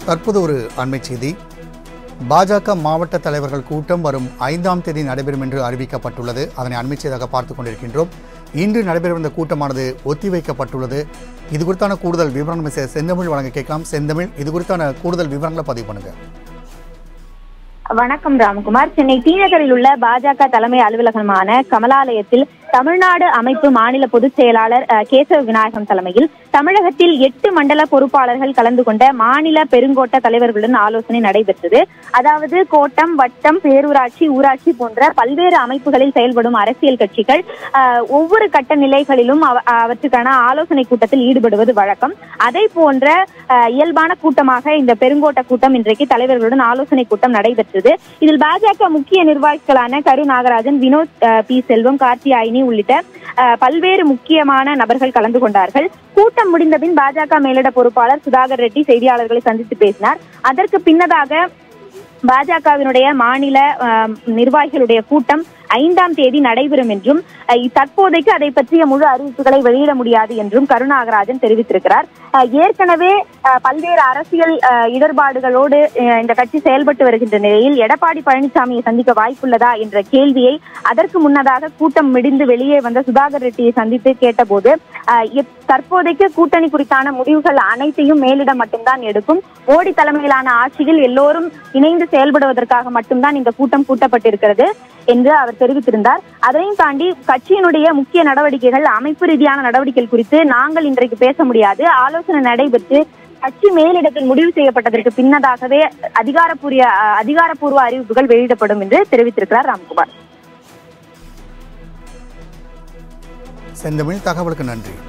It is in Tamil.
தற்போது ஒரு அண்மை செய்தி. பாஜக மாவட்ட தலைவர்கள் கூட்டம் வரும் 5ஆம் தேதி நடைபெறும் என்று அறிவிக்கப்பட்டுள்ளது. அதனை அண்மை செய்தியாக பார்த்துக் கொண்டிருக்கின்றோம். இன்று நடைபெறவிருந்த கூட்டமானது ஒத்திவைக்கப்பட்டுள்ளது. இது குறித்தான கூடுதல் விவரங்கள் செந்தமிழ் வழங்க கேட்கலாம். செந்தமிழ், இது குறித்தான கூடுதல் விவரங்களை பதிவு பண்ணுங்க. வணக்கம் ராம்குமார். சென்னை தீநகரில் உள்ள பாஜக தலைமை அலுவலகமான கமலாலயத்தில் தமிழ்நாடு அமைப்பு மாநில பொதுச் செயலாளர் கேசவ விநாயகம் தலைமையில் தமிழகத்தில் 8 மண்டல பொறுப்பாளர்கள் கலந்து கொண்ட மாநில பெருங்கோட்ட தலைவர்களுடன் ஆலோசனை நடைபெற்றது. அதாவது கோட்டம், வட்டம், பேரூராட்சி, ஊராட்சி போன்ற பல்வேறு அமைப்புகளில் செயல்படும் அரசியல் கட்சிகள் ஒவ்வொரு கட்ட நிலைகளிலும் அவற்றுக்கான ஆலோசனை கூட்டத்தில் ஈடுபடுவது வழக்கம். அதை போன்ற இயல்பான கூட்டமாக இந்த பெருங்கோட்ட கூட்டம் இன்றைக்கு தலைவர்களுடன் ஆலோசனை கூட்டம் நடைபெற்றது. இதில் பாஜக முக்கிய நிர்வாகிகளான கரு நாகராஜன், வினோத் பி செல்வம், கார்த்தியாயினி உள்ளிட்ட பல்வேறு முக்கியமான நபர்கள் கலந்து கொண்டார்கள். கூட்டம் முடிந்தபின் பாஜக மேலிட பொறுப்பாளர் சுதாகர் ரெட்டி செய்தியாளர்களை சந்தித்து பேசினார். அதற்கு பின்னதாக பாஜகவினுடைய மாநில நிர்வாகிகளுடைய கூட்டம் 5ஆம் தேதி நடைபெறும் என்றும் தற்போதைக்கு அதை பற்றிய முழு அறிவிப்புகளை வெளியிட முடியாது என்றும் கருநாகராஜன் தெரிவித்திருக்கிறார். ஏற்கனவே பல்வேறு அரசியல் இடர்பாடுகளோடு இந்த கட்சி செயல்பட்டு வருகின்ற நிலையில் எடப்பாடி பழனிசாமியை சந்திக்க வாய்ப்புள்ளதா என்ற கேள்வியை அதற்கு முன்னதாக கூட்டம் முடிந்து வெளியே வந்த சுதாகர் ரெட்டியை சந்தித்து கேட்டபோது தற்போதைக்கு கூட்டணி குறித்தான முடிவுகள் அனைத்தையும் மேலிடம் மட்டும்தான் எடுக்கும். மோடி தலைமையிலான ஆட்சியில் எல்லோரும் இணைந்து செயல்படுவதற்காக மட்டும்தான் இந்த கூட்டம் கூட்டப்பட்டிருக்கிறது என்று அவர் தெரிவித்திருந்தார். அதையும் தாண்டி கட்சியினுடைய முக்கிய நடவடிக்கைகள், அமைப்பு ரீதியான நடவடிக்கைகள் குறித்து நாங்கள் இன்றைக்கு பேச முடியாது. ஆலோசனை நடைபெற்று கட்சி மேலிடத்தில் முடிவு செய்யப்பட்டதற்கு பின்னதாகவே அதிகாரப்பூர்வ அறிவிப்புகள் வெளியிடப்படும் என்று தெரிவித்திருக்கிறார் ராம்குமார். செந்தமிழ், தகவலுக்கு நன்றி.